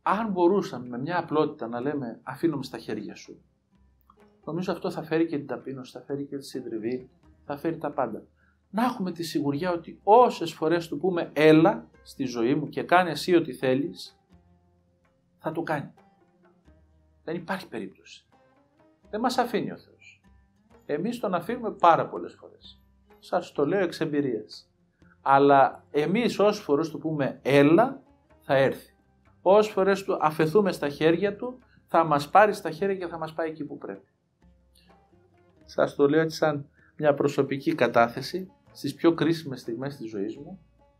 αν μπορούσαμε με μια απλότητα να λέμε αφήνουμε στα χέρια σου, νομίζω αυτό θα φέρει και την ταπείνωση, θα φέρει και τη συντριβή, θα φέρει τα πάντα. Να έχουμε τη σιγουριά ότι όσες φορές του πούμε έλα στη ζωή μου και κάνε εσύ ό,τι θέλεις, θα το κάνει. Δεν υπάρχει περίπτωση. Δεν μας αφήνει ο Θεός. Εμείς τον αφήνουμε πάρα πολλές φορές. Σας το λέω εξ εμπειρίας. Αλλά εμείς όσες φορές του πούμε έλα, θα έρθει. Όσες φορές του αφαιθούμε στα χέρια του, θα μας πάρει στα χέρια και θα μας πάει εκεί που πρέπει. Σας το λέω έτσι σαν μια προσωπική κατάθεση στις πιο κρίσιμες στιγμές της ζωής μου.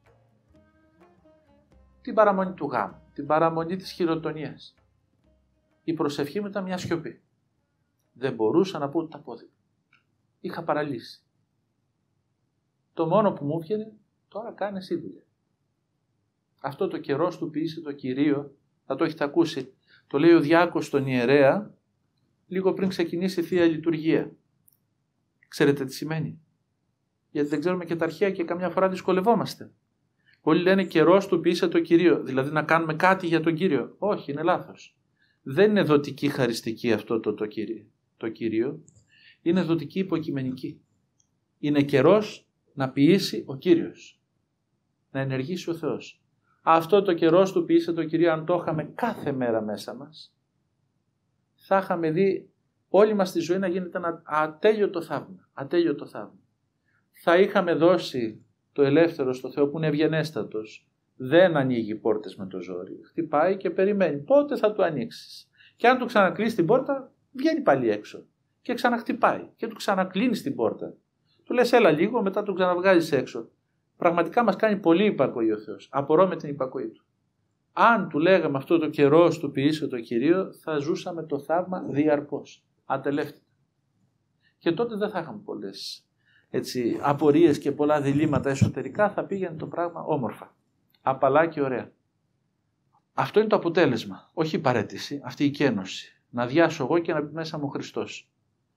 Την παραμονή του γάμου, την παραμονή της χειροτονίας. Η προσευχή μου ήταν μια σιωπή. Δεν μπορούσα να πω ούτε τα πόδια. Είχα παραλύσει. Το μόνο που μου βγαίνει, τώρα κάνε εσύ δουλειά. Αυτό το καιρός του ποιήσε το Κυρίο, θα το έχετε ακούσει, το λέει ο διάκος στον ιερέα, λίγο πριν ξεκινήσει η Θεία Λειτουργία. Ξέρετε τι σημαίνει? Γιατί δεν ξέρουμε και τα αρχαία και καμιά φορά δυσκολευόμαστε. Πολλοί λένε καιρός του ποιήσε το Κυρίο, δηλαδή να κάνουμε κάτι για τον Κύριο. Όχι, είναι λάθος. Δεν είναι δοτική χαριστική αυτό το Κύριο, είναι δοτική υποκειμενική. Είναι καιρός να ποιήσει ο Κύριος, να ενεργήσει ο Θεός. Αυτό το καιρός του ποιήσε το Κυρίο, αν το είχαμε κάθε μέρα μέσα μας, θα είχαμε δει όλη μας τη ζωή να γίνεται ένα ατέλειωτο θαύμα. Ατέλειωτο θαύμα. Θα είχαμε δώσει το ελεύθερο στο Θεό που είναι ευγενέστατος. Δεν ανοίγει πόρτες με το ζόρι. Χτυπάει και περιμένει. Πότε θα του ανοίξεις? Και αν του ξανακλείσει την πόρτα, βγαίνει πάλι έξω. Και ξαναχτυπάει. Και του ξανακλίνει την πόρτα. Του λες έλα λίγο, μετά του ξαναβγάζεις έξω. Πραγματικά μας κάνει πολύ υπακοή ο Θεός. Απορώ με την υπακοή του. Αν του λέγαμε αυτό το καιρό του ποιήσε το Κυρίο, θα ζούσαμε το θαύμα διαρκώς. Ατελεύτητα. Και τότε δεν θα είχαμε πολλές απορίες και πολλά διλήμματα εσωτερικά, θα πήγαινε το πράγμα όμορφα. Απαλά και ωραία. Αυτό είναι το αποτέλεσμα. Όχι η παραίτηση, αυτή η κένωση. Να διάσω εγώ και να μπει μέσα μου ο Χριστός.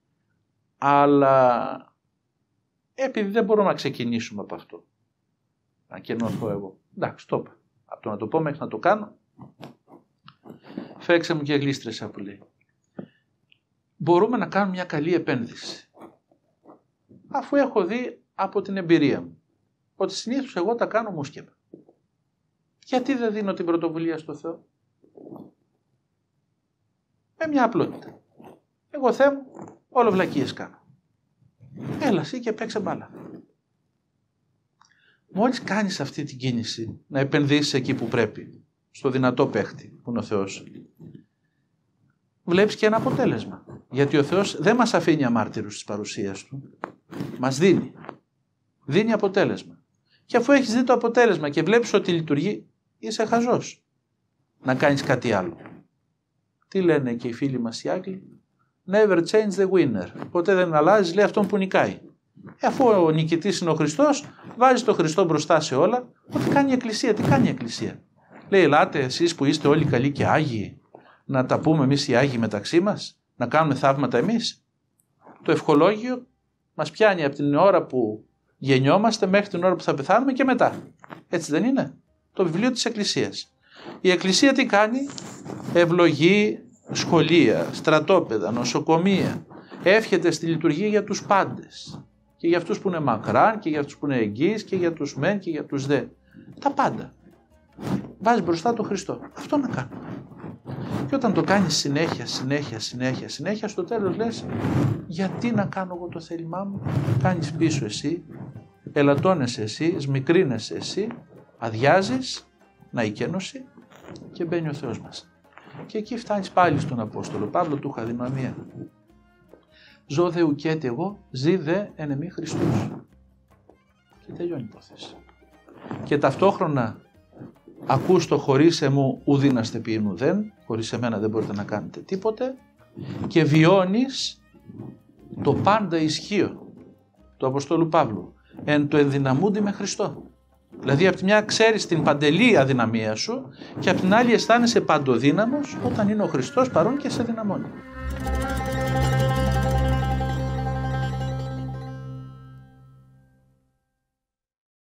Αλλά επειδή δεν μπορούμε να ξεκινήσουμε από αυτό. Να κενωθώ εγώ. Εντάξει, το είπα. Από το να το πω μέχρι να το κάνω, φέξε μου και γλίστρεσα που λέει. Μπορούμε να κάνουμε μια καλή επένδυση. Αφού έχω δει από την εμπειρία μου ότι συνήθως εγώ τα κάνω μουσκεμα. Γιατί δεν δίνω την πρωτοβουλία στο Θεό? Με μια απλότητα. Εγώ Θεέ μου, όλο βλακίες κάνω. Έλα εσύ και παίξε μπάλα. Μόλις κάνεις αυτή την κίνηση, να επενδύσεις εκεί που πρέπει, στο δυνατό παίχτη που είναι ο Θεός, βλέπεις και ένα αποτέλεσμα. Γιατί ο Θεός δεν μας αφήνει αμάρτυρους της παρουσίας Του. Μας δίνει. Δίνει αποτέλεσμα. Και αφού έχεις δει το αποτέλεσμα και βλέπεις ότι λειτουργεί, είσαι χαζός να κάνεις κάτι άλλο. Τι λένε και οι φίλοι μας οι Άγγλοι? Never change the winner. Ποτέ δεν αλλάζει, λέει, αυτόν που νικάει. Αφού ο νικητής είναι ο Χριστός, βάζει τον Χριστό μπροστά σε όλα. Ό,τι κάνει η Εκκλησία, τι κάνει η Εκκλησία? Λέει, ελάτε εσείς που είστε όλοι καλοί και Άγιοι, να τα πούμε εμείς οι Άγιοι μεταξύ μας, να κάνουμε θαύματα εμείς. Το ευχολόγιο μας πιάνει από την ώρα που γεννιόμαστε μέχρι την ώρα που θα πεθάνουμε και μετά. Έτσι δεν είναι? Το βιβλίο της Εκκλησίας. Η Εκκλησία τι κάνει? Ευλογεί σχολεία, στρατόπεδα, νοσοκομεία. Εύχεται στη λειτουργία για τους πάντες. Και για αυτούς που είναι μακράν και για αυτούς που είναι εγγύς και για τους μεν και για τους δε. Τα πάντα. Βάζει μπροστά τον Χριστό. Αυτό να κάνουμε. Και όταν το κάνεις συνέχεια, στο τέλος λες, γιατί να κάνω εγώ το θέλημά μου? Κάνεις πίσω εσύ, ελαττώνεσαι εσύ, σμικρύνεσαι εσύ, αδειάζεις, να η κένωση και μπαίνει ο Θεός μας. Και εκεί φτάνεις πάλι στον Απόστολο Παύλο, του είχα δυναμία. Ζω δε ουκέτη εγώ, ζει δε εν εμή Χριστός. Και τελειώνει η υπόθεση. Και ταυτόχρονα ακούς το χωρίς εμού ουδίναστε ποιήν ουδέν, χωρίς εμένα δεν μπορείτε να κάνετε τίποτε, και βιώνεις το πάντα ισχύο του Αποστόλου Παύλου, εν το ενδυναμούντι με Χριστό. Δηλαδή από τη μια ξέρεις την παντελή αδυναμία σου και από την άλλη αισθάνεσαι παντοδύναμος όταν είναι ο Χριστός παρόν και σε δυναμώνει.